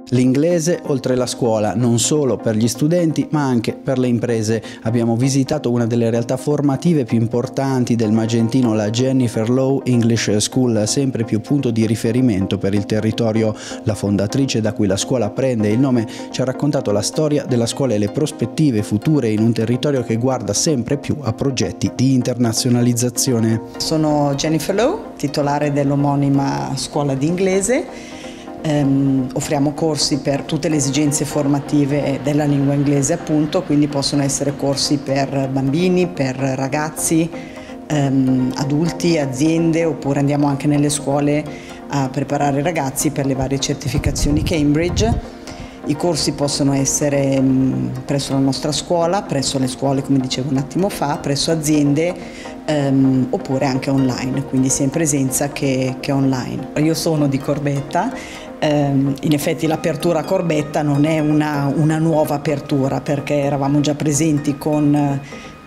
L'inglese oltre la scuola, non solo per gli studenti ma anche per le imprese. Abbiamo visitato una delle realtà formative più importanti del Magentino, la Jennifer Low English School, sempre più punto di riferimento per il territorio. La fondatrice, da cui la scuola prende il nome, ci ha raccontato la storia della scuola e le prospettive future in un territorio che guarda sempre più a progetti di internazionalizzazione. Sono Jennifer Low, titolare dell'omonima scuola di inglese. Offriamo corsi per tutte le esigenze formative della lingua inglese, appunto, quindi possono essere corsi per bambini, per ragazzi, adulti, aziende, oppure andiamo anche nelle scuole a preparare i ragazzi per le varie certificazioni Cambridge. I corsi possono essere presso la nostra scuola, presso le scuole, come dicevo un attimo fa, presso aziende, oppure anche online, quindi sia in presenza che online. Io sono di Corbetta. In effetti l'apertura a Corbetta non è una nuova apertura, perché eravamo già presenti con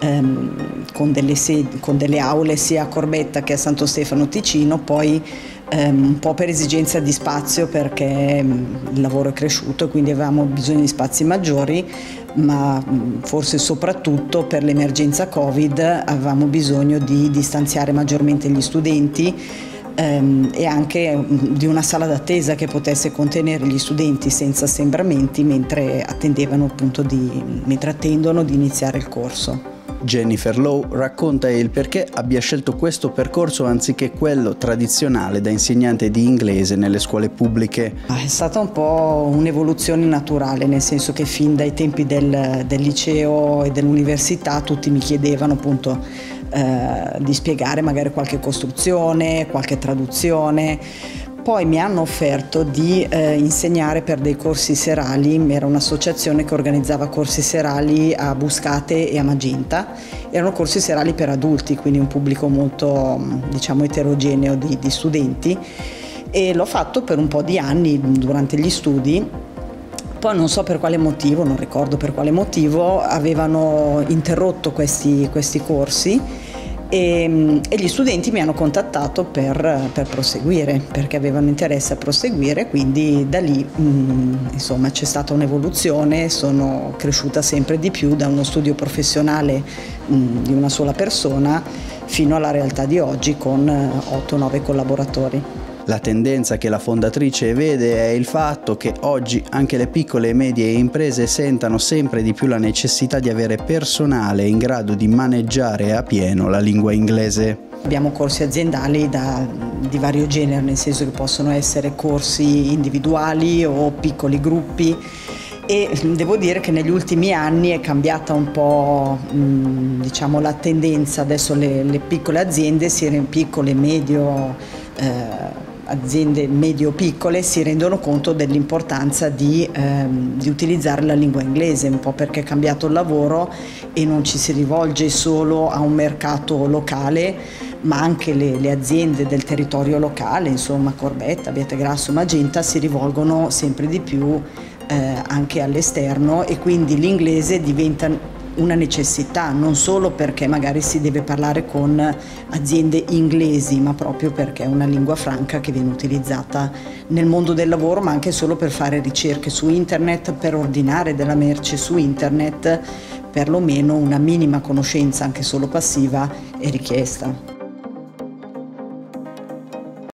delle aule sia a Corbetta che a Santo Stefano Ticino, poi un po' per esigenza di spazio, perché il lavoro è cresciuto e quindi avevamo bisogno di spazi maggiori, ma forse soprattutto per l'emergenza Covid avevamo bisogno di distanziare maggiormente gli studenti e anche di una sala d'attesa che potesse contenere gli studenti senza assembramenti mentre attendono di iniziare il corso. Jennifer Low racconta il perché abbia scelto questo percorso anziché quello tradizionale da insegnante di inglese nelle scuole pubbliche. È stata un po' un'evoluzione naturale, nel senso che fin dai tempi del liceo e dell'università tutti mi chiedevano appunto di spiegare magari qualche costruzione, qualche traduzione. Poi mi hanno offerto di insegnare per dei corsi serali. Era un'associazione che organizzava corsi serali a Buscate e a Magenta. Erano corsi serali per adulti, quindi un pubblico molto, diciamo, eterogeneo di studenti, e l'ho fatto per un po' di anni durante gli studi. Poi non so per quale motivo, non ricordo per quale motivo, avevano interrotto questi corsi e gli studenti mi hanno contattato per proseguire, perché avevano interesse a proseguire, quindi da lì insomma c'è stata un'evoluzione, sono cresciuta sempre di più da uno studio professionale di una sola persona fino alla realtà di oggi con 8-9 collaboratori. La tendenza che la fondatrice vede è il fatto che oggi anche le piccole e medie imprese sentano sempre di più la necessità di avere personale in grado di maneggiare a pieno la lingua inglese. Abbiamo corsi aziendali di vario genere, nel senso che possono essere corsi individuali o piccoli gruppi, e devo dire che negli ultimi anni è cambiata un po' diciamo, la tendenza. Adesso le piccole aziende, piccole e aziende medio-piccole, si rendono conto dell'importanza di utilizzare la lingua inglese, un po' perché è cambiato il lavoro e non ci si rivolge solo a un mercato locale, ma anche le aziende del territorio locale, insomma Corbetta, Abbiategrasso, Magenta, si rivolgono sempre di più anche all'esterno, e quindi l'inglese diventa una necessità, non solo perché magari si deve parlare con aziende inglesi, ma proprio perché è una lingua franca che viene utilizzata nel mondo del lavoro, ma anche solo per fare ricerche su internet, per ordinare della merce su internet. Perlomeno una minima conoscenza, anche solo passiva, è richiesta.